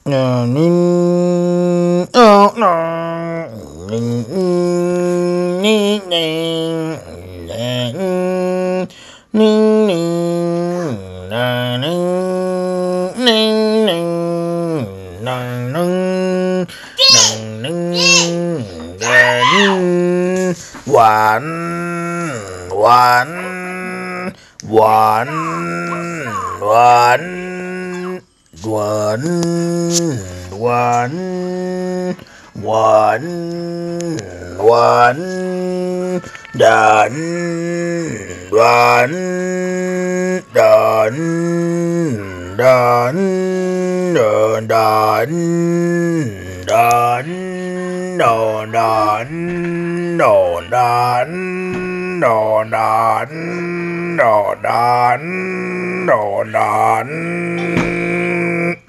Ninh ninh ninh ninh One, one, one, one, one, one, one, done, one, done, done, done, done, no, done, no, done, no, done, no, done, no, done.